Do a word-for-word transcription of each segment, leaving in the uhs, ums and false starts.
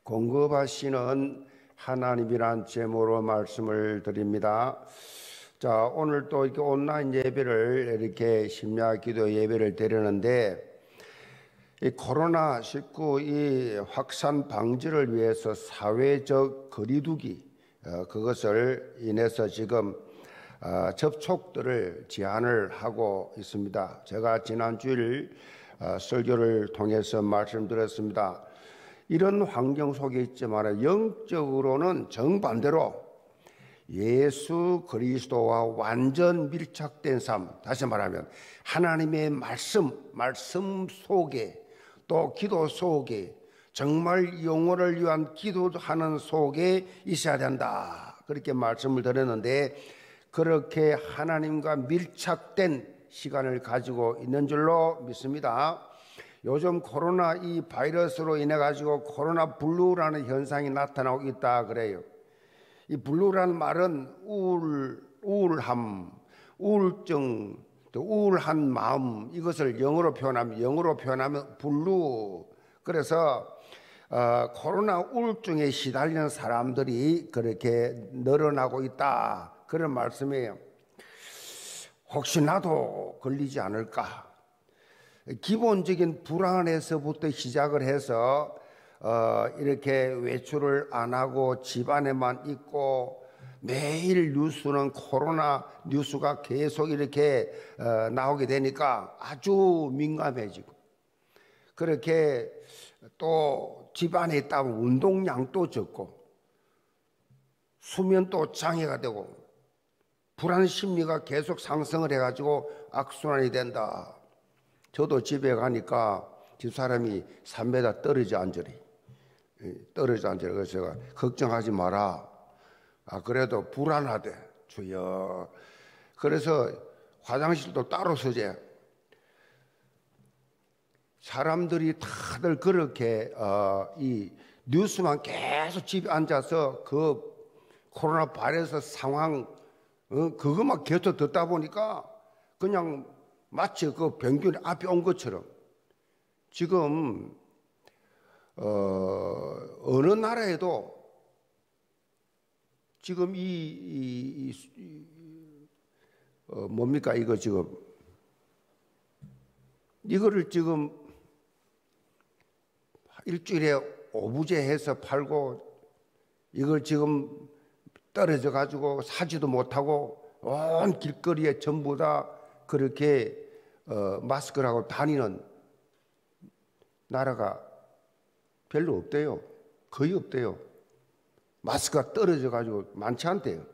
공급하시는 하나님이란 제목으로 말씀을 드립니다. 자, 오늘 또 이렇게 온라인 예배를 이렇게 심야 기도 예배를 드리는데, 이 코로나 십구 이 확산 방지를 위해서 사회적 거리두기, 어, 그것을 인해서 지금 어, 접촉들을 제한을 하고 있습니다. 제가 지난 주일 어, 설교를 통해서 말씀드렸습니다. 이런 환경 속에 있지만 영적으로는 정반대로 예수 그리스도와 완전 밀착된 삶, 다시 말하면 하나님의 말씀, 말씀 속에 또 기도 속에 정말 영혼을 위한 기도하는 속에 있어야 된다. 그렇게 말씀을 드렸는데, 그렇게 하나님과 밀착된 시간을 가지고 있는 줄로 믿습니다. 요즘 코로나 이 바이러스로 인해 가지고 코로나 블루라는 현상이 나타나고 있다 그래요. 이 블루라는 말은 우울, 우울함, 우울증, 또 우울한 마음, 이것을 영어로 표현하면 영어로 표현하면 블루. 그래서 어, 코로나 우울증에 시달리는 사람들이 그렇게 늘어나고 있다, 그런 말씀이에요. 혹시 나도 걸리지 않을까? 기본적인 불안에서부터 시작을 해서 어, 이렇게 외출을 안 하고 집안에만 있고 매일 뉴스는 코로나 뉴스가 계속 이렇게 어, 나오게 되니까 아주 민감해지고, 그렇게 또 집안에 있다 보면 운동량도 적고 수면도 장애가 되고 불안 심리가 계속 상승을 해가지고 악순환이 된다. 저도 집에 가니까 집사람이 삼 미터 떨어져 앉으리. 떨어져 앉으리. 그래서 제가 걱정하지 마라. 아, 그래도 불안하대. 주여. 그래서 화장실도 따로 서재. 사람들이 다들 그렇게, 어, 이 뉴스만 계속 집에 앉아서 그 코로나 바이러스 상황, 어, 그것만 계속 듣다 보니까 그냥 마치 그 병균이 앞에 온 것처럼 지금 어, 어느 나라에도 지금 이, 이, 이 어, 뭡니까 이거 지금 이거를 지금 일주일에 오부제 해서 팔고 이걸 지금 떨어져 가지고 사지도 못하고 온 길거리에 전부 다 그렇게 어, 마스크를 하고 다니는 나라가 별로 없대요. 거의 없대요. 마스크가 떨어져 가지고 많지 않대요.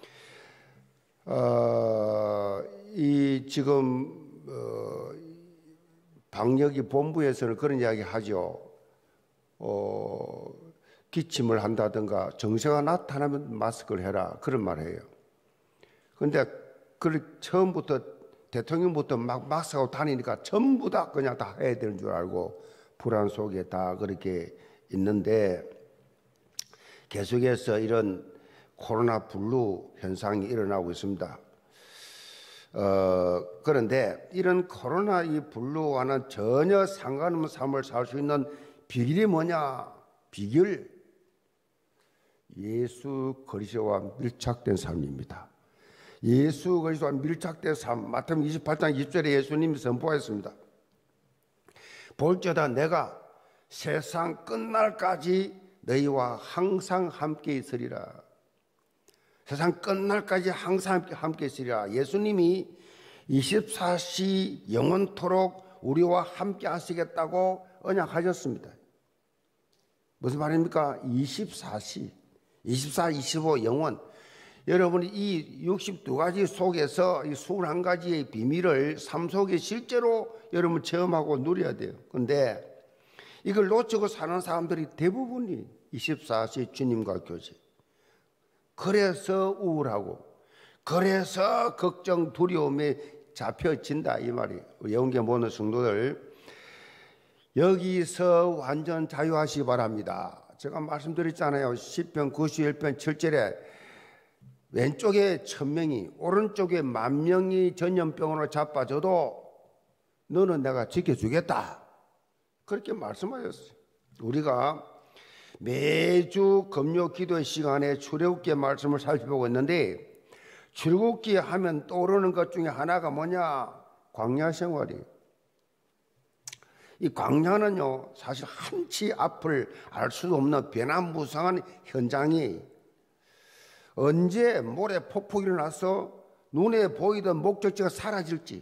어, 이 지금 어, 방역이 본부에서는 그런 이야기 하죠. 어, 기침을 한다든가 증세가 나타나면 마스크를 해라, 그런 말 해요. 그런데 그 처음부터 대통령부터 막 마스크하고 다니니까 전부 다 그냥 다 해야 되는 줄 알고 불안 속에 다 그렇게 있는데, 계속해서 이런 코로나 블루 현상이 일어나고 있습니다. 어, 그런데 이런 코로나 이 블루와는 전혀 상관없는 삶을 살 수 있는 비결이 뭐냐? 비결, 예수 그리스도와 밀착된 삶입니다. 예수 그리스도와 밀착된 삶, 마태복음 이십팔 장 이십 절에 예수님이 선포했습니다. 볼지어다 내가 세상 끝날까지 너희와 항상 함께 있으리라. 세상 끝날까지 항상 함께 있으리라. 예수님이 이십사 시 영원토록 우리와 함께 하시겠다고 언약하셨습니다. 무슨 말입니까? 이십사 시, 이십사, 이십오 영원. 여러분이 이 육십이 가지 속에서 이 이십일 가지의 비밀을 삶 속에 실제로 여러분 체험하고 누려야 돼요. 그런데 이걸 놓치고 사는 사람들이 대부분이 이십사 시 주님과 교제. 그래서 우울하고, 그래서 걱정, 두려움에 잡혀진다, 이 말이. 영계 모든 성도들, 여기서 완전 자유하시기 바랍니다. 제가 말씀드렸잖아요. 시편 구십일 편 칠 절에 왼쪽에 천명이, 오른쪽에 만명이 전염병으로 자빠져도 너는 내가 지켜주겠다, 그렇게 말씀하셨어요. 우리가 매주 금요 기도의 시간에 출애굽기 말씀을 살펴보고 있는데, 출애굽기 하면 떠오르는 것 중에 하나가 뭐냐? 광야 생활이에요. 이 광야는요, 사실 한치 앞을 알 수도 없는 변화무쌍한 현장이, 언제 모래 폭풍이 일어나서 눈에 보이던 목적지가 사라질지,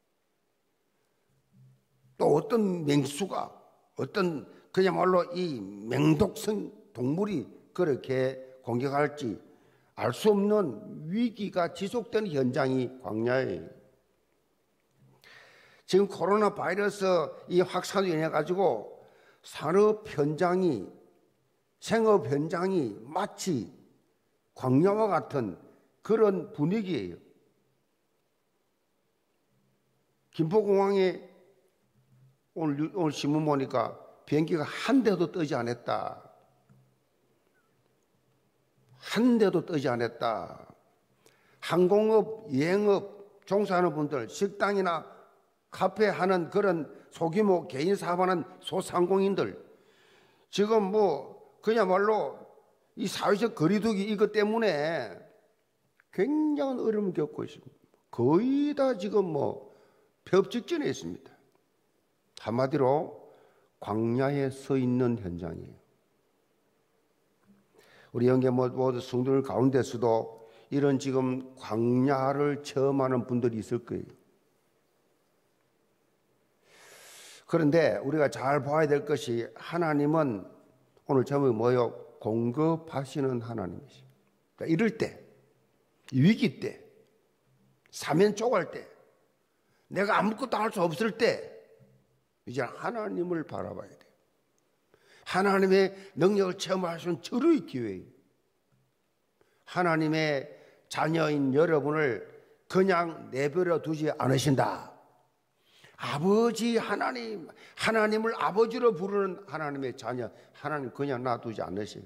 또 어떤 맹수가, 어떤 그야말로 이 맹독성 동물이 그렇게 공격할지 알 수 없는 위기가 지속되는 현장이 광야예요. 지금 코로나 바이러스 이 확산으로 인해 가지고 산업 현장이, 생업 현장이 마치 광야와 같은 그런 분위기예요. 김포공항에 오늘, 오늘 신문 보니까 비행기가 한 대도 뜨지 않았다. 한 대도 뜨지 않았다. 항공업, 여행업 종사하는 분들, 식당이나 카페 하는 그런 소규모 개인 사업하는 소상공인들, 지금 뭐 그야말로 이 사회적 거리두기 이것 때문에 굉장한 어려움을 겪고 있습니다. 거의 다 지금 뭐 폐업 직전에 있습니다. 한마디로 광야에 서 있는 현장이에요. 우리 영계 모두 성도들 가운데서도 이런 지금 광야를 체험하는 분들이 있을 거예요. 그런데 우리가 잘 봐야 될 것이, 하나님은 오늘 제목이 뭐예요? 공급하시는 하나님이시죠. 그러니까 이럴 때, 위기 때, 사면 쪼갈 때, 내가 아무것도 할 수 없을 때 이제 하나님을 바라봐야 돼요. 하나님의 능력을 체험할 수 있는 절호의 기회예요. 하나님의 자녀인 여러분을 그냥 내버려 두지 않으신다. 아버지 하나님, 하나님을 아버지로 부르는 하나님의 자녀, 하나님 그냥 놔두지 않으세요.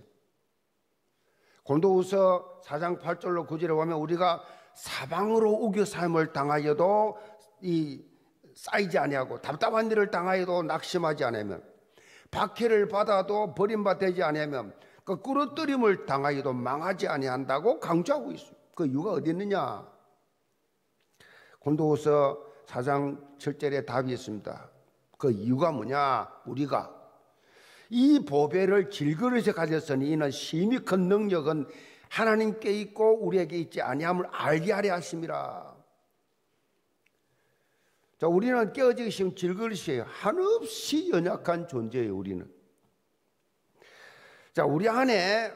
고린도후서 사 장 팔 절로 구 절에 보면, 우리가 사방으로 우겨싸임을 당하여도 이 쌓이지 아니하고, 답답한 일을 당하여도 낙심하지 않으면, 박해를 받아도 버림받지 아니하면, 그 끌어들임을 당하여도 망하지 아니한다고 강조하고 있어요. 그 이유가 어디 있느냐? 고린도후서 사 장 칠 절에 답이 있습니다. 그 이유가 뭐냐? 우리가 이 보배를 질그릇에 가졌으니 이는 심히 큰 능력은 하나님께 있고 우리에게 있지 아니함을 알게 하려 하심이라. 자, 우리는 깨어지기 쉬운 질그릇이에요. 한없이 연약한 존재예요, 우리는. 자, 우리 안에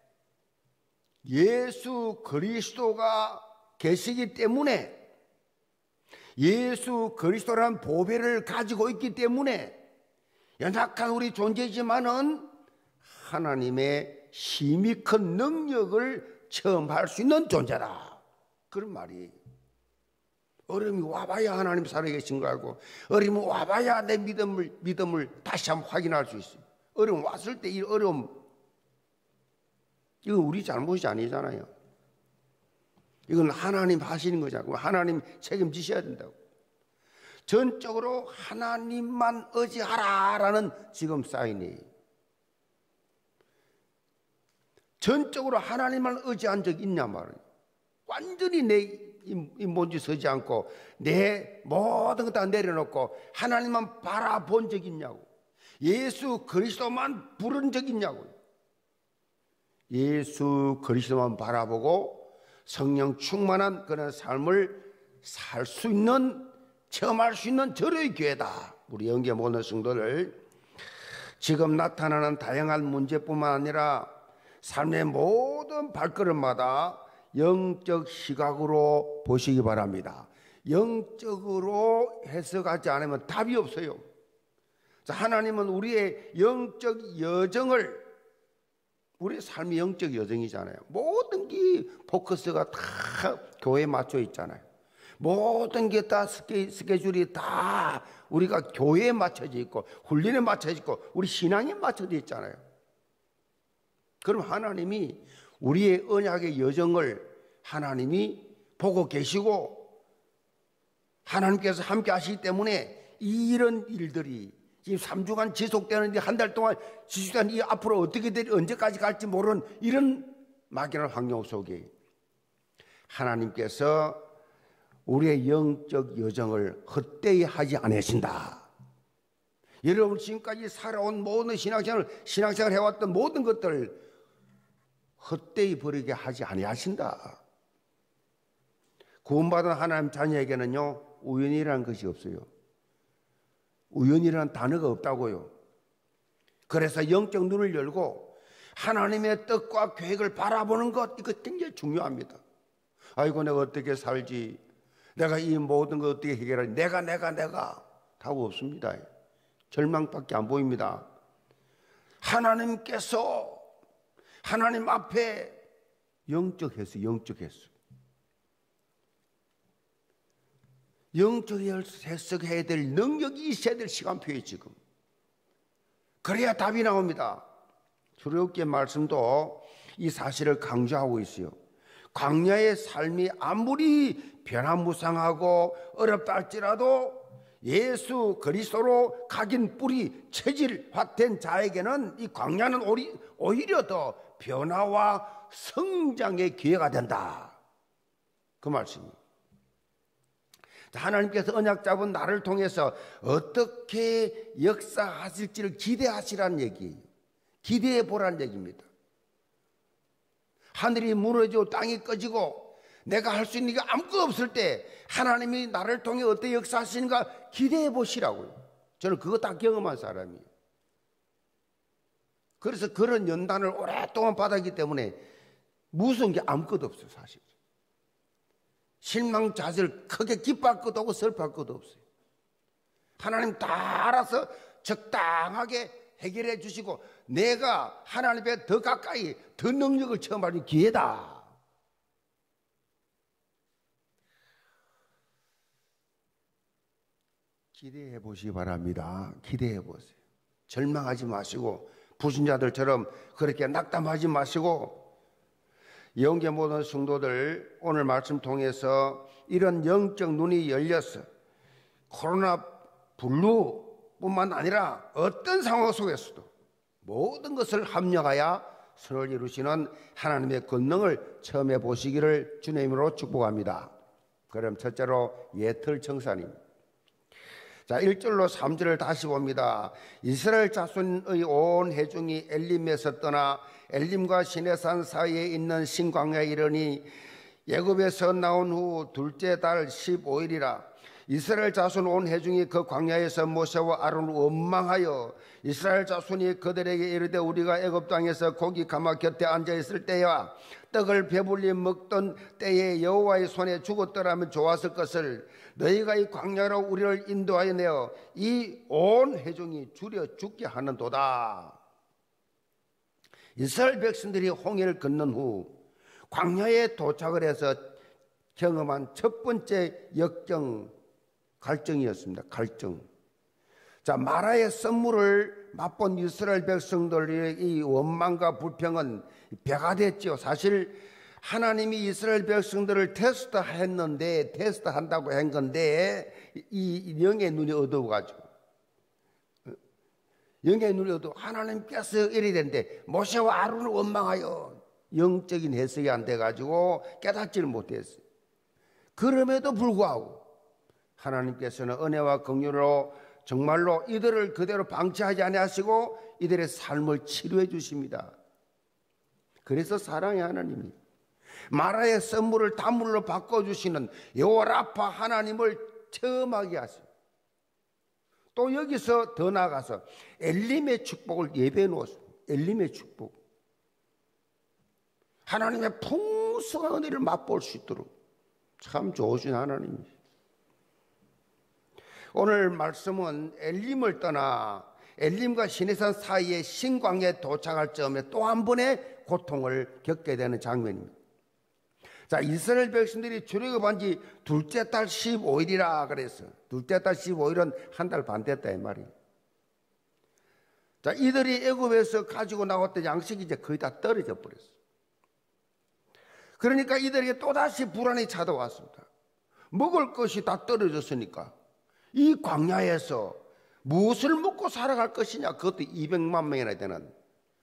예수 그리스도가 계시기 때문에, 예수 그리스도라는 보배를 가지고 있기 때문에 연약한 우리 존재지만은 하나님의 힘이 큰 능력을 체험할 수 있는 존재다. 그런 말이에요. 어려움이 와봐야 하나님 살아계신 거 알고, 어려움이 와봐야 내 믿음을, 믿음을 다시 한번 확인할 수 있어요. 어려움 왔을 때 이 어려움, 이건 우리 잘못이 아니잖아요. 이건 하나님 하시는 거잖아요. 하나님 책임지셔야 된다고. 전적으로 하나님만 의지하라라는 지금 사인이에요. 전적으로 하나님만 의지한 적 있냐 말이에요. 완전히 내 이 뭔지 서지 않고 내 모든 것 다 내려놓고 하나님만 바라본 적 있냐고. 예수 그리스도만 부른 적 있냐고. 예수 그리스도만 바라보고 성령 충만한 그런 삶을 살 수 있는, 체험할 수 있는 절호의 기회다. 우리 영계 모든 성도를 지금 나타나는 다양한 문제뿐만 아니라 삶의 모든 발걸음마다 영적 시각으로 보시기 바랍니다. 영적으로 해석하지 않으면 답이 없어요. 하나님은 우리의 영적 여정을, 우리 삶이 영적 여정이잖아요. 모든 게 포커스가 다 교회에 맞춰 있잖아요. 모든 게 다 스케, 스케줄이 다 우리가 교회에 맞춰져 있고 훈련에 맞춰져 있고 우리 신앙에 맞춰져 있잖아요. 그럼 하나님이 우리의 언약의 여정을 하나님이 보고 계시고 하나님께서 함께 하시기 때문에 이런 일들이, 지금 삼 주간 지속되는데 한 달 동안 지속된 이 앞으로 어떻게 될 언제까지 갈지 모르는 이런 막연한 환경 속에 하나님께서 우리의 영적 여정을 헛되이 하지 않으신다. 여러분 지금까지 살아온 모든 신앙생활, 신앙생활 해왔던 모든 것들 헛되이 버리게 하지 아니하신다. 구원받은 하나님 자녀에게는요 우연이라는 것이 없어요. 우연이라는 단어가 없다고요. 그래서 영적 눈을 열고 하나님의 뜻과 계획을 바라보는 것, 이거 굉장히 중요합니다. 아이고 내가 어떻게 살지, 내가 이 모든 걸 어떻게 해결하지, 내가 내가 내가 답 없습니다. 절망밖에 안 보입니다. 하나님께서 하나님 앞에 영적 해석, 영적 해석 영적 해석해야 될 능력이 있어야 될 시간표에 지금 그래야 답이 나옵니다. 출애굽기 말씀도 이 사실을 강조하고 있어요. 광야의 삶이 아무리 변화무쌍하고 어렵다 할지라도 예수 그리스도로 각인 뿌리 체질화된 자에게는 이 광야는 오히려 더 변화와 성장의 기회가 된다. 그 말씀이에요. 하나님께서 언약 잡은 나를 통해서 어떻게 역사하실지를 기대하시라는 얘기예요. 기대해 보라는 얘기입니다. 하늘이 무너지고 땅이 꺼지고 내가 할 수 있는 게 아무것도 없을 때 하나님이 나를 통해 어떻게 역사하시는가 기대해 보시라고요. 저는 그거 다 경험한 사람이에요. 그래서 그런 연단을 오랫동안 받았기 때문에 무서운 게 아무것도 없어요. 사실 실망 좌절 크게 기뻐할 것도 없고 슬퍼할 것도 없어요. 하나님 다 알아서 적당하게 해결해 주시고 내가 하나님께 더 가까이 더 능력을 체험하는 기회다. 기대해 보시기 바랍니다. 기대해 보세요. 절망하지 마시고 불신자들처럼 그렇게 낙담하지 마시고 영계 모든 성도들 오늘 말씀 통해서 이런 영적 눈이 열려서 코로나 블루뿐만 아니라 어떤 상황 속에서도 모든 것을 합력하여 선을 이루시는 하나님의 권능을 체험해 보시기를 주님으로 축복합니다. 그럼 첫째로 예틀 청산입니다. 자, 일 절로 삼 절을 다시 봅니다. 이스라엘 자손의 온 회중이 엘림에서 떠나 엘림과 시내산 사이에 있는 신광야에 이르니 애굽에서 나온 후 둘째 달 십오 일이라. 이스라엘 자손 온 회중이 그 광야에서 모세와 아론을 원망하여 이스라엘 자손이 그들에게 이르되 우리가 애굽 땅에서 고기 가마 곁에 앉아 있을 때와 떡을 배불리 먹던 때에 여호와의 손에 죽었더라면 좋았을 것을 너희가 이 광야로 우리를 인도하여 내어 이 온 회중이 줄여 죽게 하는도다. 이스라엘 백성들이 홍해를 건넌 후 광야에 도착을 해서 경험한 첫 번째 역경 갈증이었습니다. 갈증. 자, 마라의 선물을 맛본 이스라엘 백성들의 이 원망과 불평은 배가 됐죠. 사실 하나님이 이스라엘 백성들을 테스트했는데 테스트한다고 한 건데 이 영의 눈이 어두워가지고 영의 눈이 어두워 하나님께서 이래 된데 모세와 아론을 원망하여 영적인 해석이 안 돼가지고 깨닫지를 못했어요. 그럼에도 불구하고 하나님께서는 은혜와 긍휼로 정말로 이들을 그대로 방치하지 아니하시고 이들의 삶을 치료해 주십니다. 그래서 사랑의 하나님이 마라의 선물을 단물로 바꿔주시는 여호와 라파 하나님을 체험하게 하십니다. 또 여기서 더 나아가서 엘림의 축복을 예배해 놓았습니다. 엘림의 축복. 하나님의 풍성한 은혜를 맛볼 수 있도록 참 좋으신 하나님이시죠. 오늘 말씀은 엘림을 떠나 엘림과 시내산 사이에 신광야에 도착할 즈음에 또 한 번의 고통을 겪게 되는 장면입니다. 자, 이스라엘 백성들이 출애굽한 지 둘째 달 십오 일이라 그랬어요. 둘째 달 십오 일은 한 달 반 됐다 이 말이에요. 자, 이들이 애굽에서 가지고 나왔던 양식이 이제 거의 다 떨어져 버렸어요. 그러니까 이들에게 또다시 불안이 찾아왔습니다. 먹을 것이 다 떨어졌으니까 이 광야에서 무엇을 먹고 살아갈 것이냐? 그것도 이백만 명이나 되는.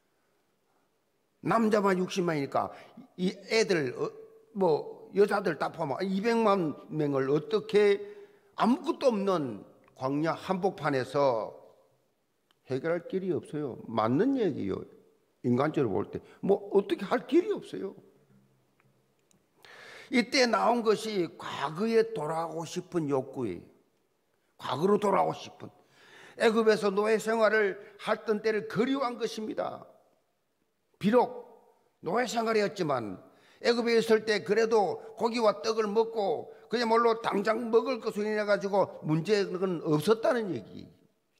남자만 육십만이니까 이 애들 뭐 여자들 다 포함하면 이백만 명을 어떻게 아무것도 없는 광야 한복판에서 해결할 길이 없어요. 맞는 얘기요. 인간적으로 볼 때 뭐 어떻게 할 길이 없어요. 이때 나온 것이 과거에 돌아가고 싶은 욕구예요. 과거로 돌아가고 싶은, 애굽에서 노예 생활을 했던 때를 그리워한 것입니다. 비록 노예 생활이었지만 애굽에 있을 때 그래도 고기와 떡을 먹고 그야말로 당장 먹을 것으로 인해 가지고 문제는 없었다는 얘기.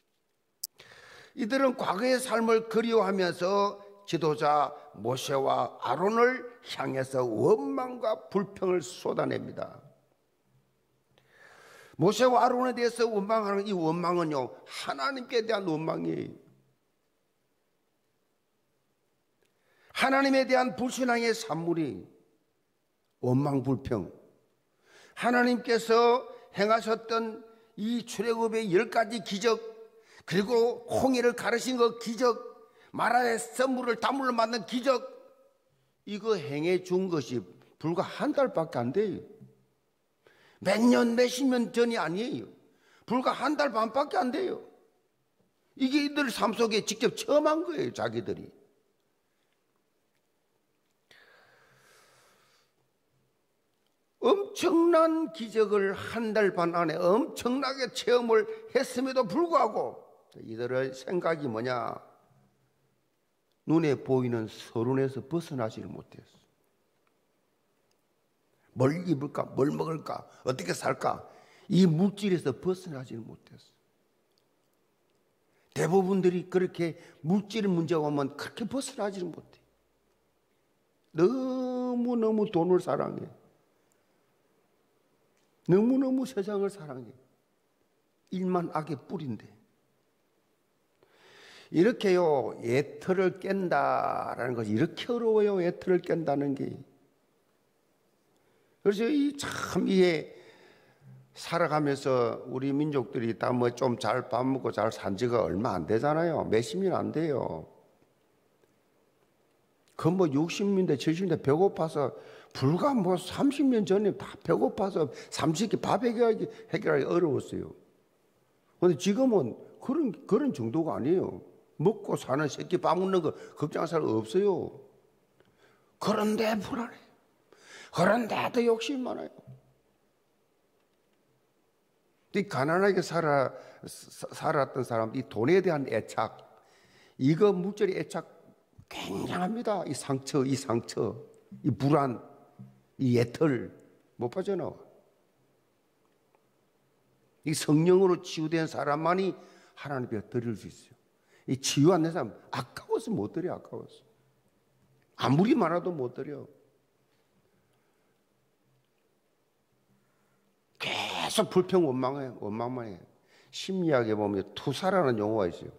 이들은 과거의 삶을 그리워하면서 지도자 모세와 아론을 향해서 원망과 불평을 쏟아냅니다. 모세와 아론에 대해서 원망하는 이 원망은요, 하나님께 대한 원망이에요. 하나님에 대한 불신앙의 산물이 원망 불평. 하나님께서 행하셨던 이 출애굽의 열 가지 기적, 그리고 홍해를 가르신 그 기적, 마라의 썰물을 다물로 만든 기적, 이거 행해 준 것이 불과 한 달밖에 안 돼요. 몇 년, 몇십 년 전이 아니에요. 불과 한 달 반밖에 안 돼요. 이게 이들 삶 속에 직접 체험한 거예요, 자기들이. 엄청난 기적을 한 달 반 안에 엄청나게 체험을 했음에도 불구하고 이들의 생각이 뭐냐? 눈에 보이는 서론에서 벗어나지를 못했어. 뭘 입을까? 뭘 먹을까? 어떻게 살까? 이 물질에서 벗어나지를 못했어. 대부분들이 그렇게 물질 문제가 오면 그렇게 벗어나지를 못해. 너무너무 돈을 사랑해. 너무너무 세상을 사랑해. 일만 악의 뿌리인데. 이렇게요, 예틀을 깬다라는 것이 이렇게 어려워요. 예틀을 깬다는 게. 그래서 이 참 이게 살아가면서 우리 민족들이 다 뭐 좀 잘 밥 먹고 잘 산 지가 얼마 안 되잖아요. 몇십 년 안 돼요. 그 뭐 육십 년대, 칠십 년대 배고파서 불과 뭐 삼십 년 전에 다 배고파서 삼십 개 밥 해결하기, 해결하기 어려웠어요. 그런데 지금은 그런, 그런 정도가 아니에요. 먹고 사는 새끼 밥 먹는 거 걱정할 사람 없어요. 그런데 불안해. 그런데도 욕심 많아요. 이 가난하게 살아, 살았던 사람, 이 돈에 대한 애착, 이거 물질의 애착 굉장합니다. 이 상처, 이 상처, 이 불안, 이 예털 못 빠져나와. 이 성령으로 치유된 사람만이 하나님 앞에 드릴 수 있어요. 이 치유 안 된 사람 아까워서 못 드려. 아까워서 아무리 많아도 못 드려. 계속 불평 원망해, 원망만 해. 심리학에 보면 투사라는 용어가 있어요.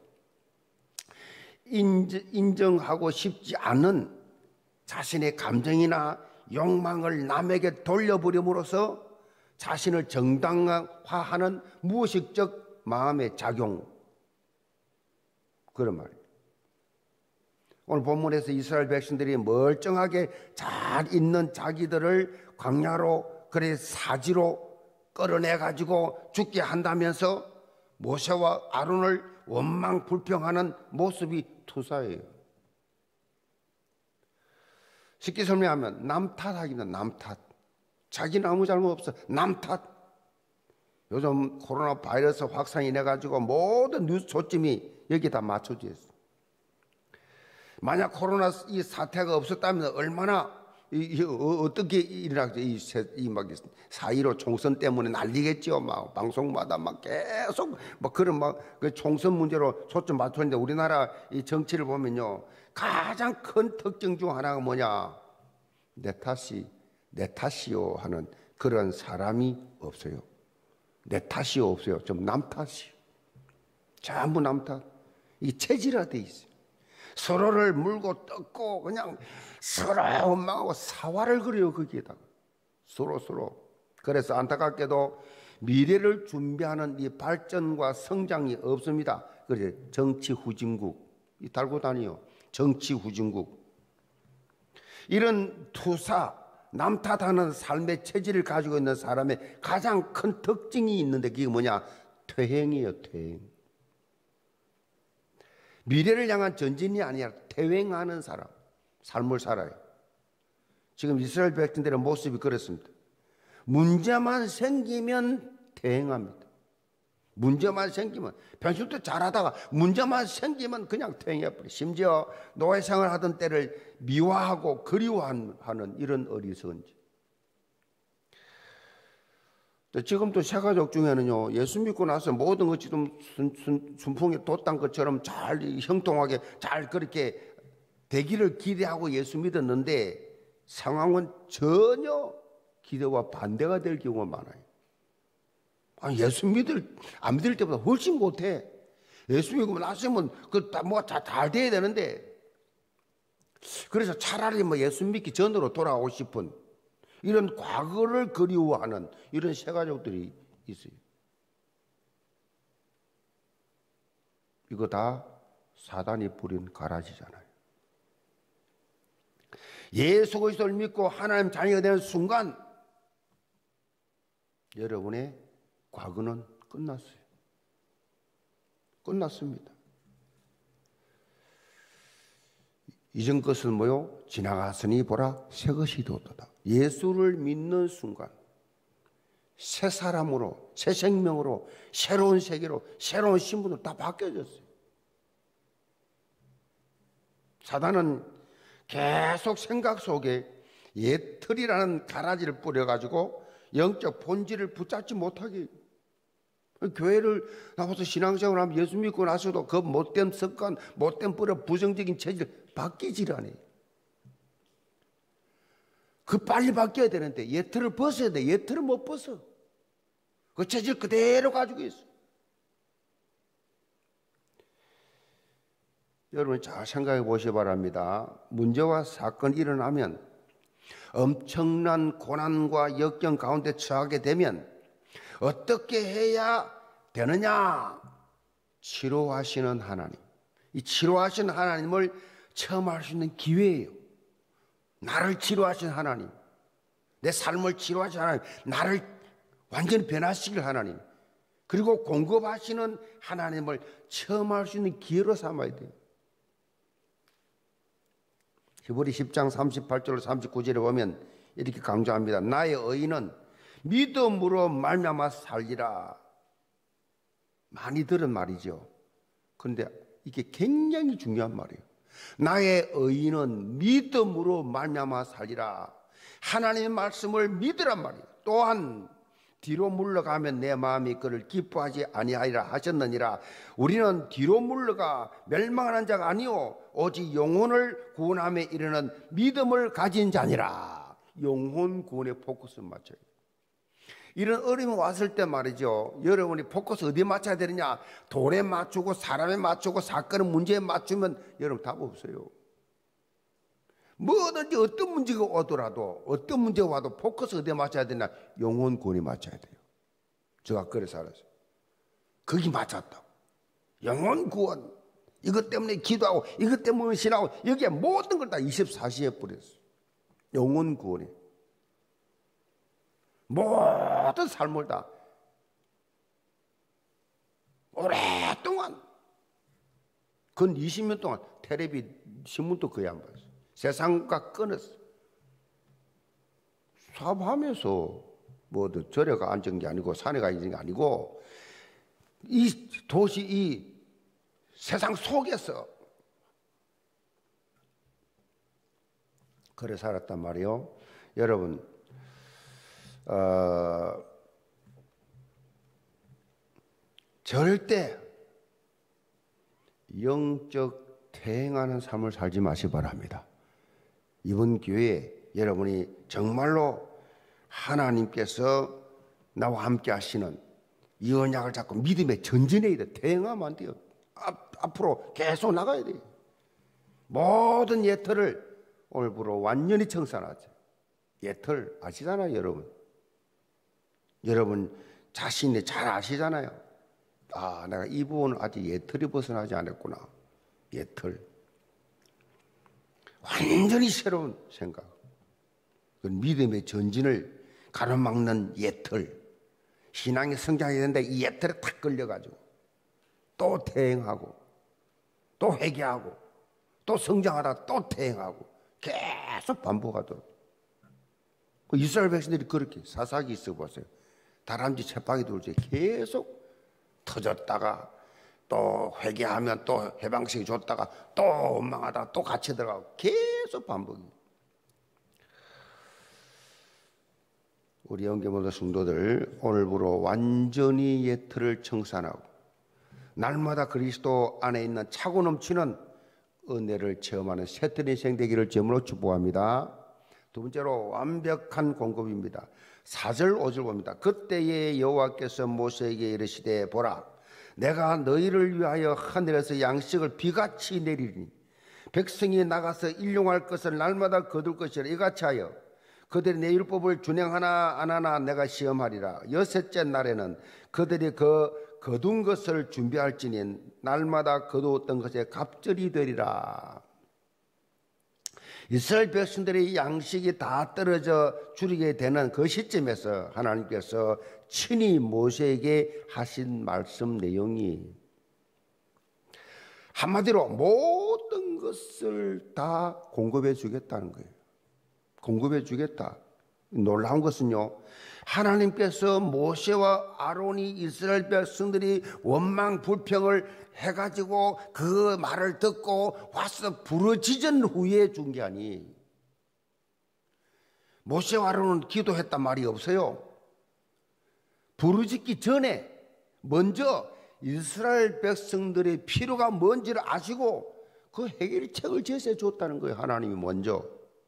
인정, 인정하고 싶지 않은 자신의 감정이나 욕망을 남에게 돌려버림으로써 자신을 정당화하는 무의식적 마음의 작용. 그런 말이에요. 오늘 본문에서 이스라엘 백성들이 멀쩡하게 잘 있는 자기들을 광야로, 그래 사지로 끌어내가지고 죽게 한다면서 모세와 아론을 원망 불평하는 모습이 투사예요. 쉽게 설명하면 남 탓하기입니다. 남 탓. 자기는 아무 잘못 없어. 남 탓. 요즘 코로나 바이러스 확산이 내가지고 모든 뉴스 초점이 여기다 맞춰져 있어. 만약 코로나 이 사태가 없었다면 얼마나 이, 이, 어, 어떻게 일어나겠죠? 이, 이 막 사일오 총선 때문에 난리겠죠. 막 방송마다 막 계속 막 그런 막 그 총선 문제로 초점 맞췄는데 우리나라 이 정치를 보면요, 가장 큰 특징 중 하나가 뭐냐? 내 탓이 내 탓이요 하는 그런 사람이 없어요. 내 탓이 없어요. 좀 남 탓이요. 전부 남 탓. 이 체질화돼 있어요. 서로를 물고 뜯고 그냥 서로 원망하고 사활을 그려요. 거기에다가 서로 서로. 그래서 안타깝게도 미래를 준비하는 이 발전과 성장이 없습니다. 그래 정치 후진국 이 달고 다니요. 정치 후진국. 이런 투사 남 탓하는 삶의 체질을 가지고 있는 사람의 가장 큰 특징이 있는데 그게 뭐냐? 퇴행이에요. 퇴행. 미래를 향한 전진이 아니라 퇴행하는 사람, 삶을 살아요. 지금 이스라엘 백성들의 모습이 그렇습니다. 문제만 생기면 퇴행합니다. 문제만 생기면 평소부터 잘하다가 문제만 생기면 그냥 퇴행해버려요. 심지어 노예생활 하던 때를 미화하고 그리워하는 이런 어리석은 짓. 지금도 새가족 중에는요, 예수 믿고 나서 모든 것이 좀 순, 순, 순풍에 돛단 것처럼 잘 형통하게 잘 그렇게 되기를 기대하고 예수 믿었는데 상황은 전혀 기대와 반대가 될 경우가 많아요. 아니, 예수 믿을, 안 믿을 때보다 훨씬 못해. 예수 믿고 나서면 그, 뭐, 다, 잘 돼야 되는데. 그래서 차라리 뭐 예수 믿기 전으로 돌아가고 싶은 이런 과거를 그리워하는 이런 새가족들이 있어요. 이거 다 사단이 부린 가라지잖아요. 예수 그리스도를 믿고 하나님 자녀가 되는 순간 여러분의 과거는 끝났어요. 끝났습니다. 이전 것은 뭐요? 지나갔으니 보라 새 것이 되었도다. 예수를 믿는 순간 새 사람으로, 새 생명으로, 새로운 세계로, 새로운 신분으로 다 바뀌어졌어요. 사단은 계속 생각 속에 옛틀이라는 가라지를 뿌려가지고 영적 본질을 붙잡지 못하게. 교회를 나와서 신앙생활을 하면 예수 믿고 나서도 그 못된 습관, 못된 뿌려 부정적인 체질 바뀌질 않아요. 그 빨리 바뀌어야 되는데 옛틀을 벗어야 돼. 옛틀을 못 벗어. 그 체질 그대로 가지고 있어. 여러분 잘 생각해 보시기 바랍니다. 문제와 사건이 일어나면 엄청난 고난과 역경 가운데 처하게 되면 어떻게 해야 되느냐? 치료하시는 하나님. 이 치료하시는 하나님을 처음 알 수 있는 기회예요. 나를 치료하시는 하나님. 내 삶을 치료하시는 하나님. 나를 완전히 변화시킬 하나님. 그리고 공급하시는 하나님을 처음 알 수 있는 기회로 삼아야 돼요. 히브리 십 장 삼십팔 절 삼십구 절에 보면 이렇게 강조합니다. 나의 의인은 믿음으로 말미암아 살리라. 많이 들은 말이죠. 그런데 이게 굉장히 중요한 말이에요. 나의 의인은 믿음으로 말미암아 살리라. 하나님의 말씀을 믿으란 말이에요. 또한 뒤로 물러가면 내 마음이 그를 기뻐하지 아니하리라 하셨느니라. 우리는 뒤로 물러가 멸망하는 자가 아니요 오직 영혼을 구원함에 이르는 믿음을 가진 자니라. 영혼 구원에 포커스를 맞춰요. 이런 어려움이 왔을 때 말이죠. 여러분이 포커스 어디에 맞춰야 되느냐? 돌에 맞추고 사람에 맞추고 사건의 문제에 맞추면 여러분 답 없어요. 뭐든지 어떤 문제가 오더라도 어떤 문제가 와도 포커스 어디에 맞춰야 되냐? 영혼 구원에 맞춰야 돼요. 제가 그래서 알았어요. 거기 맞췄다고. 영혼 구원. 이것 때문에 기도하고 이것 때문에 신하고 여기에 모든 걸 다 이십사 시에 뿌렸어요. 영혼 구원에. 모든 삶을 다 오랫동안 근 이십 년 동안 텔레비 신문도 거의 안 봤어요. 세상과 끊었어요. 사업하면서 뭐 절에 가 앉은 게 아니고 산에 가 있는 게 아니고 이 도시 이 세상 속에서 그래 살았단 말이에요. 여러분 어, 절대 영적 퇴행하는 삶을 살지 마시기 바랍니다. 이번 기회에 여러분이 정말로 하나님께서 나와 함께 하시는 이 언약을 잡고 믿음의 전진해야 돼. 퇴행하면 안 돼요. 앞, 앞으로 계속 나가야 돼요. 모든 예틀을 오늘부로 완전히 청산하죠. 예틀 아시잖아요, 여러분. 여러분 자신이 잘 아시잖아요. 아, 내가 이 부분은 아직 예틀이 벗어나지 않았구나. 예틀. 완전히 새로운 생각. 믿음의 전진을 가로막는 예틀. 신앙이 성장해야 되는데 이 예틀에 탁 걸려가지고 또 퇴행하고 또 회개하고 또 성장하다 또 퇴행하고 계속 반복하도록. 이스라엘 백성들이 그렇게 사사기 있어 보세요. 다람쥐 쳇바퀴 돌지 계속 터졌다가 또 회개하면 또 해방식이 줬다가 또 원망하다가 또 갇혀 들어가고 계속 반복입니다. 우리 영계모도 성도들 오늘부로 완전히 예틀을 청산하고 날마다 그리스도 안에 있는 차고 넘치는 은혜를 체험하는 새틀 인생 되기를 주님으로 축복합니다. 두 번째로 완벽한 공급입니다. 사 절 오 절 봅니다. 그때에 여호와께서 모세에게 이르시되 보라 내가 너희를 위하여 하늘에서 양식을 비같이 내리리니 백성이 나가서 일용할 것을 날마다 거둘 것이라 이같이 하여 그들이 내 율법을 준행하나 안 하나 내가 시험하리라. 여섯째 날에는 그들이 그 거둔 것을 준비할지니 날마다 거두었던 것에 갑절이 되리라. 이스라엘 백성들의 양식이 다 떨어져 줄이게 되는 그 시점에서 하나님께서 친히 모세에게 하신 말씀 내용이 한마디로 모든 것을 다 공급해 주겠다는 거예요. 공급해 주겠다. 놀라운 것은요, 하나님께서 모세와 아론이 이스라엘 백성들이 원망 불평을 해가지고 그 말을 듣고 와서 부르짖은 후에 준 게 아니. 모세와 아론은 기도했단 말이 없어요. 부르짖기 전에 먼저 이스라엘 백성들의 필요가 뭔지를 아시고 그 해결책을 제시해 줬다는 거예요. 하나님이 먼저.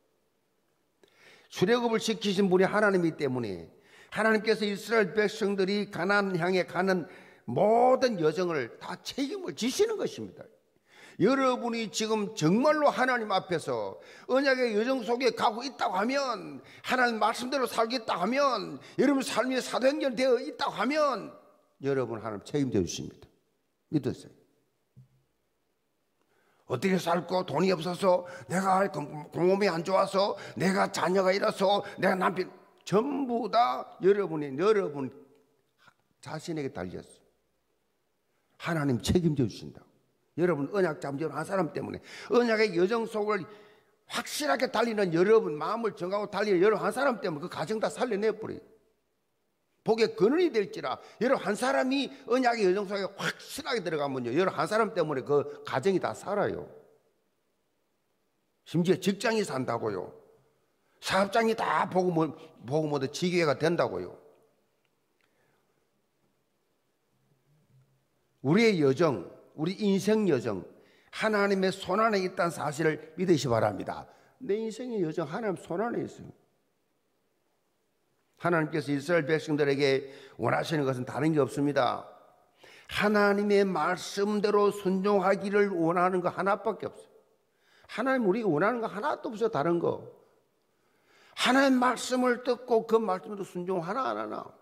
출애굽을 시키신 분이 하나님이기 때문에 하나님께서 이스라엘 백성들이 가나안 향해 가는 모든 여정을 다 책임을 지시는 것입니다. 여러분이 지금 정말로 하나님 앞에서 언약의 여정 속에 가고 있다고 하면, 하나님 말씀대로 살겠다 하면, 여러분 삶이 사도행전 되어 있다고 하면 여러분 하나님 책임져 주십니다. 믿으세요. 어떻게 살고 돈이 없어서, 내가 공업이 안 좋아서, 내가 자녀가 이라서, 내가 남편, 전부 다 여러분이 여러분 자신에게 달렸어요. 하나님 책임져 주신다고. 여러분 언약 잡은 한 사람 때문에, 언약의 여정 속을 확실하게 달리는 여러분, 마음을 정하고 달리는 여러분 한 사람 때문에 그 가정 다 살려내버려요. 복의 근원이 될지라. 여러분 한 사람이 언약의 여정 속에 확실하게 들어가면요, 여러분 한 사람 때문에 그 가정이 다 살아요. 심지어 직장이 산다고요. 사업장이 다 복음, 복음 얻어 지교회가 된다고요. 우리의 여정, 우리 인생 여정, 하나님의 손안에 있다는 사실을 믿으시 바랍니다. 내 인생의 여정 하나님 손안에 있어요. 하나님께서 이스라엘 백성들에게 원하시는 것은 다른 게 없습니다. 하나님의 말씀대로 순종하기를 원하는 거 하나밖에 없어요. 하나님 우리가 원하는 거 하나도 없어요. 다른 거. 하나님 말씀을 듣고 그 말씀대로 순종하나 안 하나.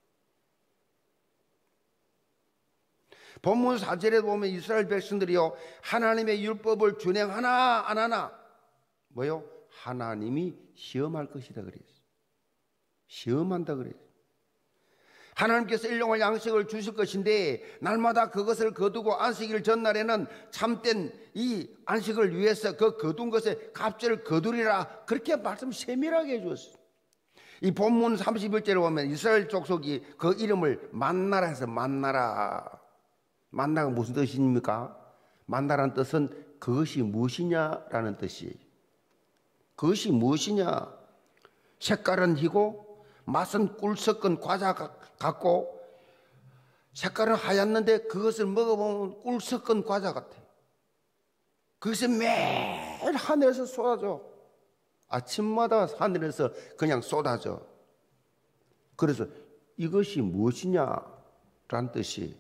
본문 사 절에 보면 이스라엘 백성들이요, 하나님의 율법을 준행하나 안 하나, 뭐요? 하나님이 시험할 것이다 그랬어요. 시험한다 그랬어요. 하나님께서 일용할 양식을 주실 것인데 날마다 그것을 거두고 안식일 전날에는 참된 이 안식을 위해서 그 거둔 것에 값을 거두리라, 그렇게 말씀 세밀하게 해주었어요. 이 본문 삼십일 절에 보면 이스라엘 족속이 그 이름을 만나라 해서, 만나라. 만나가 무슨 뜻입니까? 만나라는 뜻은 그것이 무엇이냐라는 뜻이에요. 그것이 무엇이냐? 색깔은 희고 맛은 꿀 섞은 과자 같고, 색깔은 하얗는데 그것을 먹어보면 꿀 섞은 과자 같아요. 그것이 매일 하늘에서 쏟아져. 아침마다 하늘에서 그냥 쏟아져. 그래서 이것이 무엇이냐라는 뜻이,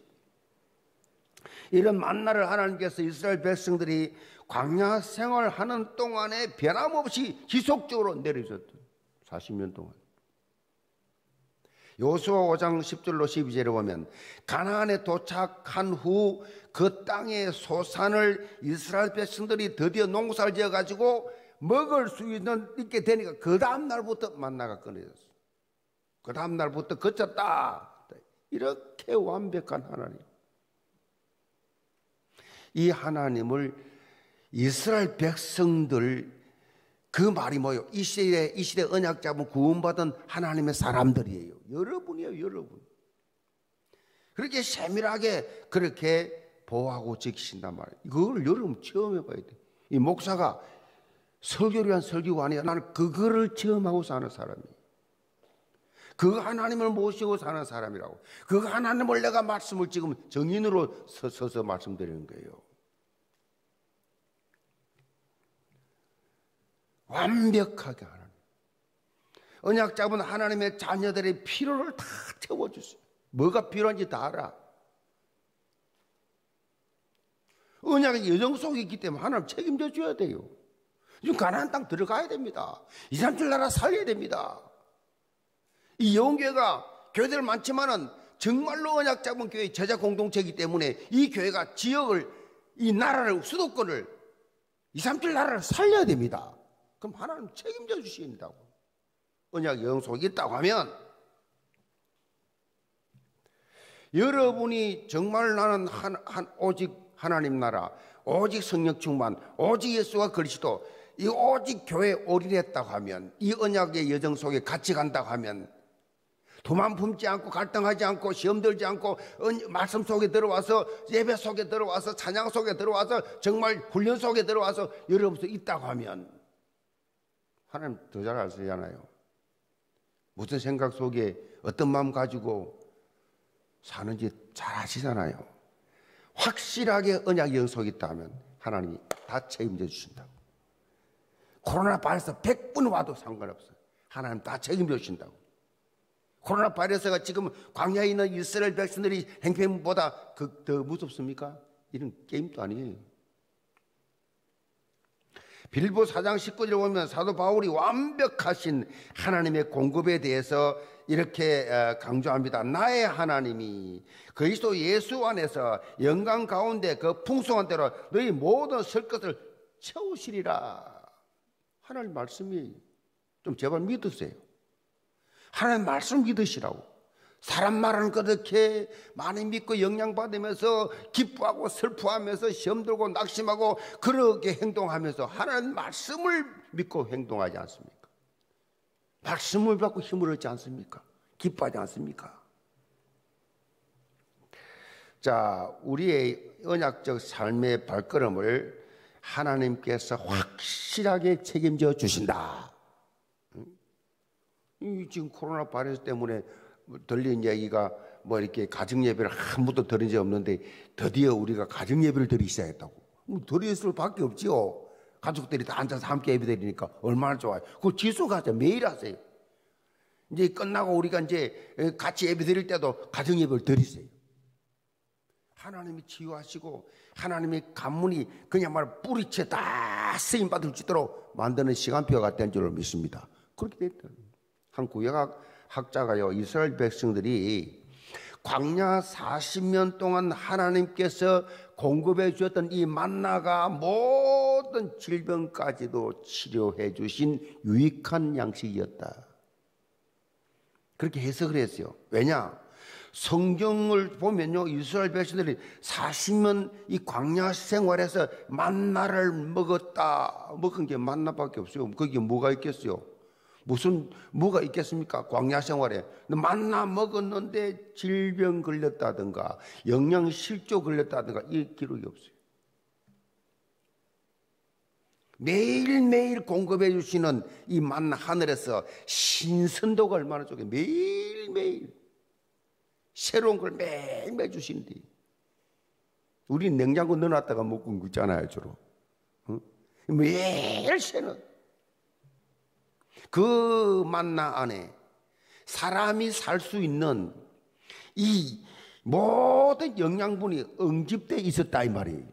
이런 만나를 하나님께서 이스라엘 백성들이 광야 생활하는 동안에 변함없이 지속적으로 내려줬던 사십 년 동안. 여호수아 오 장 십 절로 십이 절에 보면 가나안에 도착한 후 그 땅의 소산을 이스라엘 백성들이 드디어 농사를 지어가지고 먹을 수 있는, 있게 되니까 그 다음 날부터 만나가 끊어졌어. 그 다음 날부터 그쳤다. 이렇게 완벽한 하나님. 이 하나님을 이스라엘 백성들, 그 말이 뭐예요? 이 시대에, 이 시대 언약 잡은 구원받은 하나님의 사람들이에요. 여러분이에요, 여러분. 그렇게 세밀하게 그렇게 보호하고 지키신단 말이에요. 그걸 여러분 체험해 봐야 돼. 이 목사가 설교를 위한 설교가 아니라 나는 그거를 체험하고 사는 사람이에요. 그 하나님을 모시고 사는 사람이라고. 그 하나님을 내가 말씀을 지금 정인으로 서서 말씀드리는 거예요. 완벽하게 하나님. 언약 잡은 하나님의 자녀들의 필요를 다 채워주세요. 뭐가 필요한지 다 알아. 언약의 여정 속에 있기 때문에 하나님 책임져 줘야 돼요. 지금 가나안 땅 들어가야 됩니다. 이삼칠 나라 살려야 됩니다. 이 영교회가 교회들 많지만은 정말로 언약 잡은 교회 제자 공동체이기 때문에 이 교회가 지역을, 이 나라를, 수도권을, 이삼칠 나라를 살려야 됩니다. 그럼 하나님 책임져 주신다고. 언약 여정 속에 있다고 하면 여러분이 정말 나는 한, 한 오직 하나님 나라, 오직 성령 충만, 오직 예수와 그리스도, 이 오직 교회에 올인했다고 하면, 이 언약의 여정 속에 같이 간다고 하면 도만 품지 않고 갈등하지 않고 시험 들지 않고 말씀 속에 들어와서 예배 속에 들어와서 찬양 속에 들어와서 정말 훈련 속에 들어와서 여러분 있다고 하면 하나님 더 잘 아시잖아요. 무슨 생각 속에 어떤 마음 가지고 사는지 잘 아시잖아요. 확실하게 언약 연속이 있다면 하나님이 다 책임져 주신다고. 코로나 바이러스 백 분 와도 상관없어요. 하나님 다 책임져 주신다고. 코로나 바이러스가 지금 광야에 있는 이스라엘 백성들이 행편보다 그 더 무섭습니까? 이런 게임도 아니에요. 빌립보 사 장 십구 절에 보면 사도 바울이 완벽하신 하나님의 공급에 대해서 이렇게 강조합니다. 나의 하나님이 그리스도 예수 안에서 영광 가운데 그 풍성한 대로 너희 모든 설 것을 채우시리라. 하나님 말씀이 좀 제발 믿으세요. 하나님 말씀 믿으시라고. 사람 말은 그렇게 많이 믿고 영향받으면서 기뻐하고 슬퍼하면서 시험 들고 낙심하고 그렇게 행동하면서 하나님 말씀을 믿고 행동하지 않습니까? 말씀을 받고 힘을 얻지 않습니까? 기뻐하지 않습니까? 자, 우리의 언약적 삶의 발걸음을 하나님께서 확실하게 책임져 주신다. 이 지금 코로나 바이러스 때문에 들린 얘기가 뭐 이렇게 가정 예배를 한 번도 드린 적 없는데 드디어 우리가 가정 예배를 드리기 시작했다고. 드릴 수밖에 없지요. 가족들이 다 앉아서 함께 예배 드리니까 얼마나 좋아요. 그걸 지속하자. 매일 하세요. 이제 끝나고 우리가 이제 같이 예배 드릴 때도 가정 예배를 드리세요. 하나님이 치유하시고 하나님의 간문이 그냥 말 뿌리채 다 쓰임 받을 수 있도록 만드는 시간표가 된 줄을 믿습니다. 그렇게 됐다. 한 구약 학자가요, 이스라엘 백성들이 광야 사십 년 동안 하나님께서 공급해 주었던 이 만나가 모든 질병까지도 치료해 주신 유익한 양식이었다. 그렇게 해석을 했어요. 왜냐? 성경을 보면요, 이스라엘 백성들이 사십 년 이 광야 생활에서 만나를 먹었다. 먹은 게 만나밖에 없어요. 거기에 뭐가 있겠어요? 무슨 뭐가 있겠습니까? 광야 생활에 만나 먹었는데 질병 걸렸다든가 영양 실조 걸렸다든가 이 기록이 없어요. 매일매일 공급해 주시는 이 만나 하늘에서 신선도가 얼마나 좋게 매일매일 새로운 걸 매일매일 주시는데 우리는 냉장고 넣어놨다가 먹고 있잖아요, 주로. 응? 매일 새는 그 만나 안에 사람이 살 수 있는 이 모든 영양분이 응집되어 있었다 이 말이에요.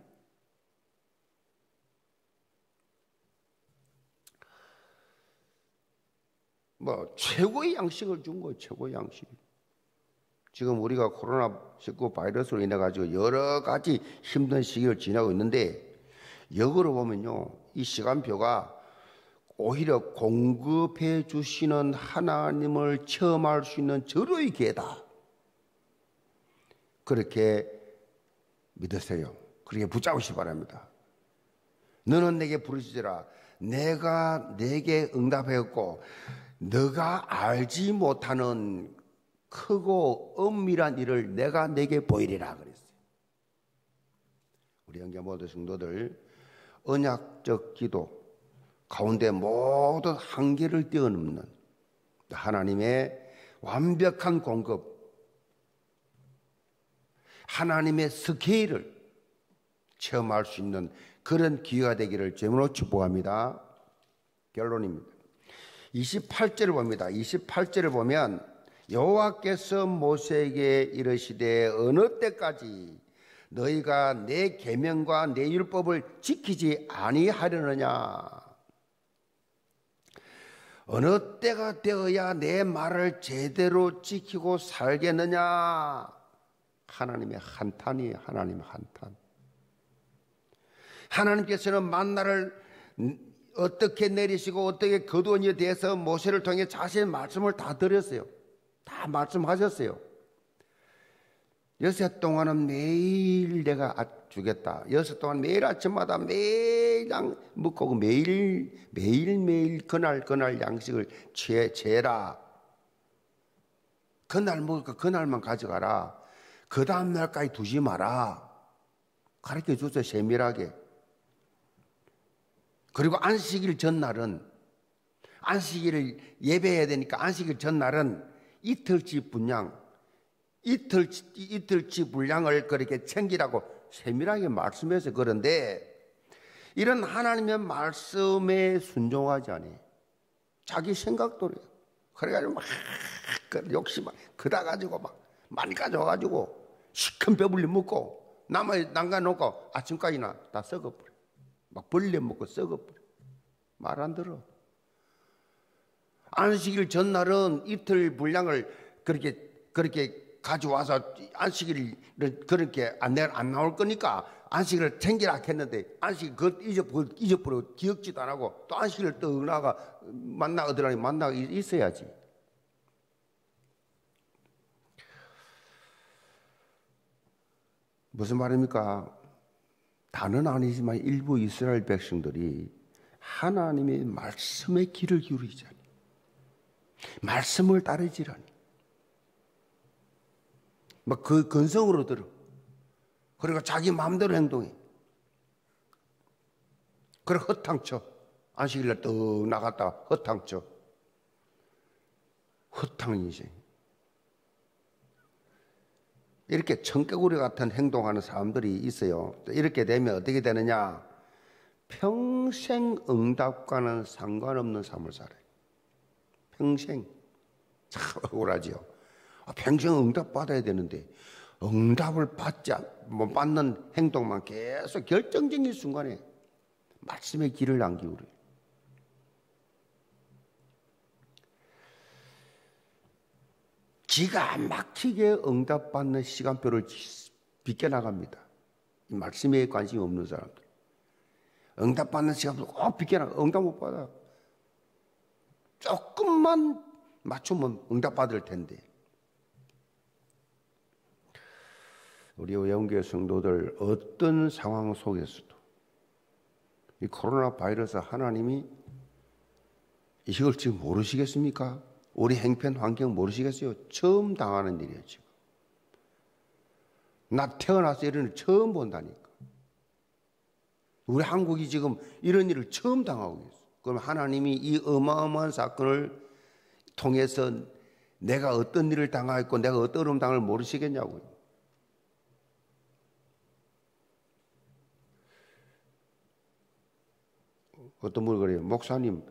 뭐 최고의 양식을 준 거예요. 최고의 양식. 지금 우리가 코로나십구 바이러스로 인해 가지고 여러 가지 힘든 시기를 지나고 있는데, 역으로 보면요, 이 시간표가 오히려 공급해 주시는 하나님을 체험할 수 있는 절호의 기회다. 그렇게 믿으세요. 그렇게 붙잡으시기 바랍니다. 너는 내게 부르짖으라. 내가 내게 응답하였고 너가 알지 못하는 크고 엄밀한 일을 내가 내게 보이리라 그랬어요. 우리 형제 모든 성도들, 언약적 기도 가운데 모든 한계를 뛰어넘는 하나님의 완벽한 공급, 하나님의 스케일을 체험할 수 있는 그런 기회가 되기를 주님으로 축복합니다. 결론입니다. 이십팔 절을 봅니다. 이십팔 절을 보면 여호와께서 모세에게 이르시되 어느 때까지 너희가 내 계명과 내 율법을 지키지 아니하려느냐? 어느 때가 되어야 내 말을 제대로 지키고 살겠느냐? 하나님의 한탄이에요. 하나님의 한탄. 하나님께서는 만나를 어떻게 내리시고 어떻게 거두어에 대해서 모세를 통해 자신의 말씀을 다 드렸어요. 다 말씀하셨어요. 여섯 동안은 매일 내가 주겠다. 여섯 동안 매일 아침마다 매일 양 먹고 매일 매일 매일 그날 그날 양식을 재, 재라. 그날 먹을까 그날만 가져가라. 그 다음 날까지 두지 마라. 가르쳐 줬어요. 세밀하게. 그리고 안식일 전날은 안식일을 예배해야 되니까 안식일 전날은 이틀치 분량, 이틀치, 이틀치 분량을 그렇게 챙기라고 세밀하게 말씀해서 그런데 이런 하나님의 말씀에 순종하지 않아요. 자기 생각대로 해요. 그래가지고 막 욕심 막 그다 가지고 막 많이 가져와가지고 시큰 배불리 먹고 남아 남겨놓고 아침까지나 다 썩어버려. 막 벌레 먹고 썩어버려. 말 안 들어. 안식일 전날은 이틀 분량을 그렇게 그렇게 가져와서 안식일을 그렇게 안, 안 나올 거니까 안식일을 챙기라 했는데 안식 그 잊어버려, 잊어버려 기억지도 안 하고 또 안식일을 떡 나가 만나 어디라니 만나 있어야지. 무슨 말입니까? 다는 아니지만 일부 이스라엘 백성들이 하나님의 말씀에 귀를 기울이자니, 말씀을 따르지라니, 막 그 근성으로 들어. 그리고 자기 마음대로 행동해. 그리고 허탕쳐. 안식일날 떡 나갔다 허탕쳐. 허탕 인생. 이렇게 청개구리 같은 행동하는 사람들이 있어요. 이렇게 되면 어떻게 되느냐? 평생 응답과는 상관없는 삶을 살아요. 평생. 참 억울하죠. 평생 응답 받아야 되는데 응답을 받지 못 받는 행동만 계속 결정적인 순간에 말씀의 귀를 안 기울여요. 기가 막히게 응답받는 시간표를 비껴나갑니다. 이 말씀에 관심이 없는 사람들. 응답받는 시간표 꼭 비껴나가. 응답 못 받아. 조금만 맞추면 응답받을 텐데. 우리 영교회 성도들 어떤 상황 속에서도 이 코로나 바이러스 하나님이 이걸 지금 모르시겠습니까? 우리 행편 환경 모르시겠어요? 처음 당하는 일이에요. 지금. 나 태어나서 이런 일 처음 본다니까. 우리 한국이 지금 이런 일을 처음 당하고 있어요. 그럼 하나님이 이 어마어마한 사건을 통해서 내가 어떤 일을 당하였고 내가 어떤 어려움 당할 모르시겠냐고요. 어떤 분이 그래요. 목사님,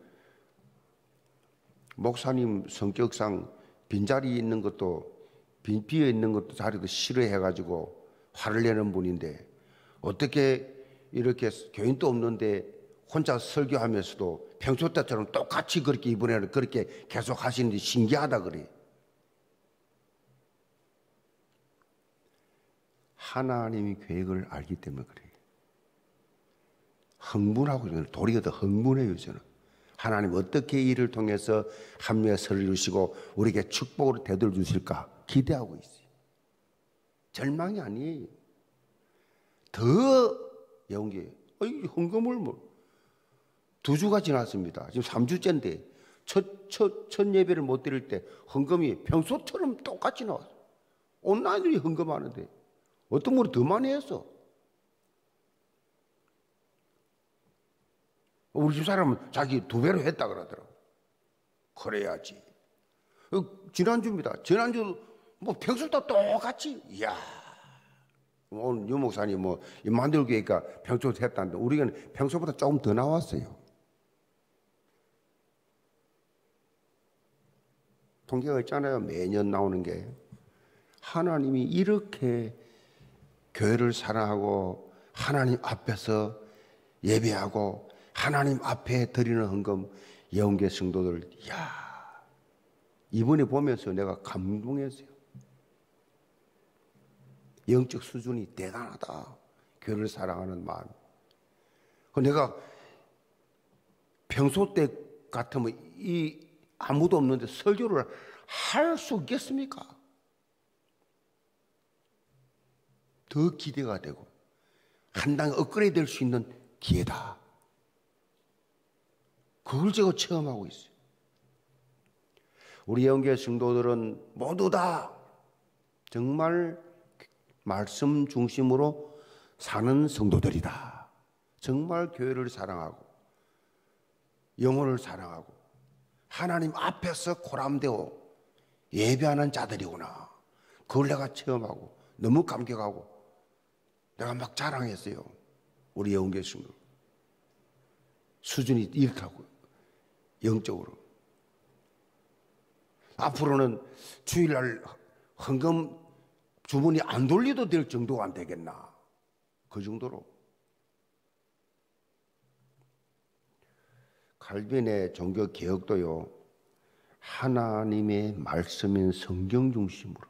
목사님 성격상 빈자리 있는 것도 빈 비어 있는 것도 자리도 싫어해가지고 화를 내는 분인데 어떻게 이렇게 교인도 없는데 혼자 설교하면서도 평소 때처럼 똑같이 그렇게 이번에는 그렇게 계속 하시는지 신기하다 그래. 하나님이 계획을 알기 때문에 그래요. 흥분하고 저는 도리가 더 흥분해요. 저는 하나님 어떻게 이 일을 통해서 합리화 설을 이루시고 우리에게 축복으로 되돌려 주실까 기대하고 있어요. 절망이 아니에요. 더 영계 헌금을 뭐 두 주가 지났습니다. 지금 삼 주째인데 첫, 첫, 첫 예배를 못 드릴 때 헌금이 평소처럼 똑같이 나왔어요. 온라인으로 헌금하는데 어떤 분이 더 많이 했어. 우리 집 사람은 자기 두 배로 했다 그러더라고. 그래야지. 지난주입니다. 지난주 뭐 평소도 똑같이. 이야. 오늘 유 목사님 뭐 만들교회니까 평소도 했다는데 우리는 평소보다 조금 더 나왔어요. 통계가 있잖아요. 매년 나오는 게. 하나님이 이렇게 교회를 사랑하고 하나님 앞에서 예배하고 하나님 앞에 드리는 헌금 예언계 성도들, 이야, 이번에 보면서 내가 감동했어요. 영적 수준이 대단하다. 교회를 사랑하는 마음. 내가 평소 때 같으면 이 아무도 없는데 설교를 할 수 있겠습니까? 더 기대가 되고 한 단 업그레이드 될 수 있는 기회다. 그걸 제가 체험하고 있어요. 우리 영계 성도들은 모두 다 정말 말씀 중심으로 사는 성도들이다. 정말 교회를 사랑하고 영혼을 사랑하고 하나님 앞에서 고람되어 예배하는 자들이구나. 그걸 내가 체험하고 너무 감격하고 내가 막 자랑했어요. 우리 영계 성도 수준이 이렇다고 영적으로. 앞으로는 주일날 헌금 주문이 안 돌려도 될 정도가 안 되겠나. 그 정도로. 칼빈의 종교 개혁도요, 하나님의 말씀인 성경 중심으로,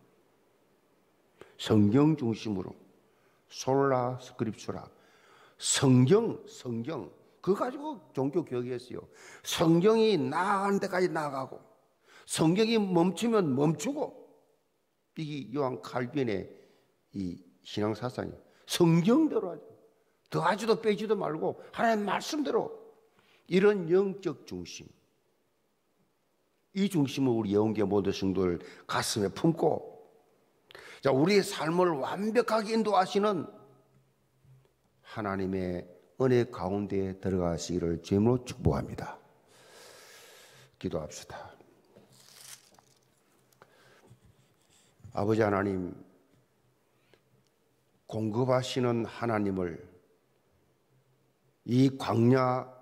성경 중심으로, 솔라 스크립추라, 성경, 성경, 그거 가지고 종교 개혁했어요. 성경이 나아가는 데까지 나아가고, 성경이 멈추면 멈추고, 이게 요한 칼빈의 이 신앙 사상이에요. 성경대로 하죠. 더하지도 빼지도 말고 하나님 말씀대로. 이런 영적 중심, 이 중심을 우리 영계 모든 성도들 가슴에 품고, 자, 우리의 삶을 완벽하게 인도하시는 하나님의 은혜 가운데 들어가시기를 주님으로 축복합니다. 기도합시다. 아버지 하나님, 공급하시는 하나님을 이 광야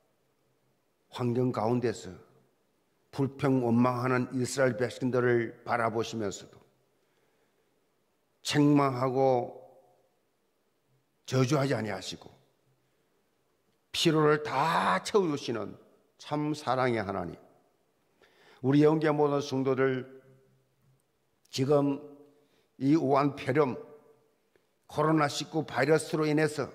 환경 가운데서 불평 원망하는 이스라엘 백성들을 바라보시면서도 책망하고 저주하지 아니하시고 피로를 다 채워주시는 참 사랑의 하나님, 우리 영계 모든 성도들 지금 이 우한 폐렴 코로나십구 바이러스로 인해서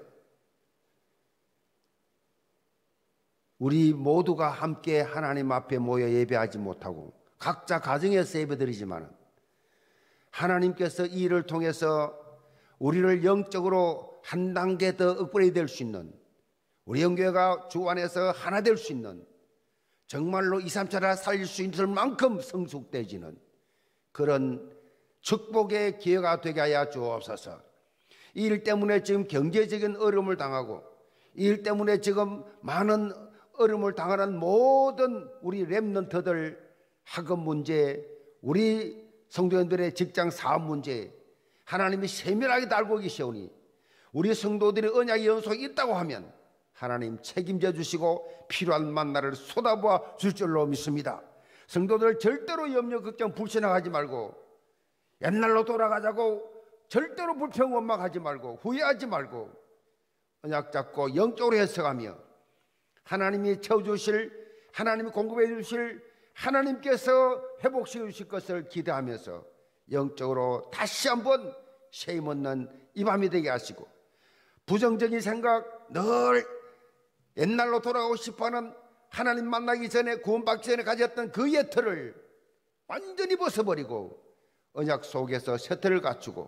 우리 모두가 함께 하나님 앞에 모여 예배하지 못하고 각자 가정에서 예배드리지만 하나님께서 이 일을 통해서 우리를 영적으로 한 단계 더 업그레이드 될 수 있는, 우리 영교회가 주 안에서 하나 될 수 있는, 정말로 이삼차를 살릴 수 있을 만큼 성숙되지는 그런 축복의 기회가 되게 하여 주옵소서. 이 일 때문에 지금 경제적인 어려움을 당하고 이 일 때문에 지금 많은 어려움을 당하는 모든 우리 렘넌트들 학업 문제, 우리 성도님들의 직장 사업 문제, 하나님이 세밀하게 알고 계시오니 우리 성도들이 언약의 연속이 있다고 하면 하나님 책임져 주시고 필요한 만나를 쏟아부어 줄 줄로 믿습니다. 성도들 절대로 염려, 걱정, 불신하지 말고 옛날로 돌아가자고 절대로 불평, 원망하지 말고 후회하지 말고 언약 잡고 영적으로 해석하며 하나님이 채워주실, 하나님이 공급해 주실, 하나님께서 회복시켜 주실 것을 기대하면서 영적으로 다시 한번 쉼 없는 이 밤이 되게 하시고, 부정적인 생각, 늘 옛날로 돌아가고 싶어하는, 하나님 만나기 전에, 구원받기 전에 가졌던 그 옛틀을 완전히 벗어버리고 언약 속에서 새 틀을 갖추고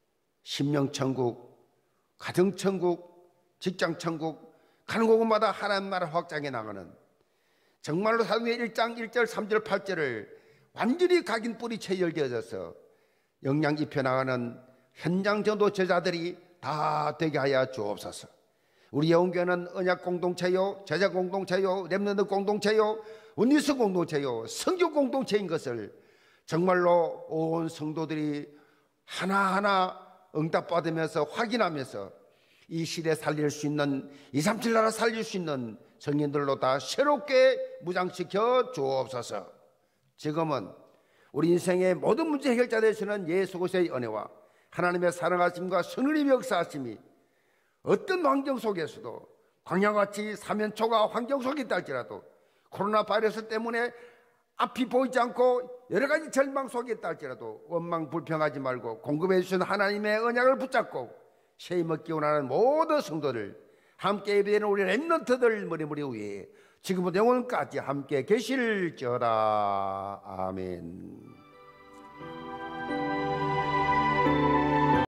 심령천국, 가정천국, 직장천국, 가는 곳마다 하나님 나라 확장해 나가는, 정말로 사도행전 일 장 일 절 삼 절 팔 절을 완전히 각인 뿌리채 열려져서 영양 입혀나가는 현장 전도 제자들이 다 되게 하여 주옵소서. 우리 예언교회는 언약 공동체요, 제자 공동체요, 렘넌트 공동체요, 원리스 공동체요, 성교 공동체인 것을 정말로 온 성도들이 하나하나 응답받으면서 확인하면서 이 시대 살릴 수 있는, 이삼칠 나라 살릴 수 있는 성인들로 다 새롭게 무장시켜 주옵소서. 지금은 우리 인생의 모든 문제 해결자 되시는 예수 그리스도의 은혜와 하나님의 사랑하심과 성령님의 역사하심이 어떤 환경 속에서도, 광야같이 사면초가 환경 속에 있다 할지라도, 코로나 바이러스 때문에 앞이 보이지 않고 여러 가지 절망 속에 있다 할지라도 원망 불평하지 말고 공급해 주신 하나님의 언약을 붙잡고 쉐임 얻기 원하는 모든 성도들, 함께 예배되는 우리 렘넌트들 머리머리 위에 지금부터 영원까지 함께 계실지어다. 아멘.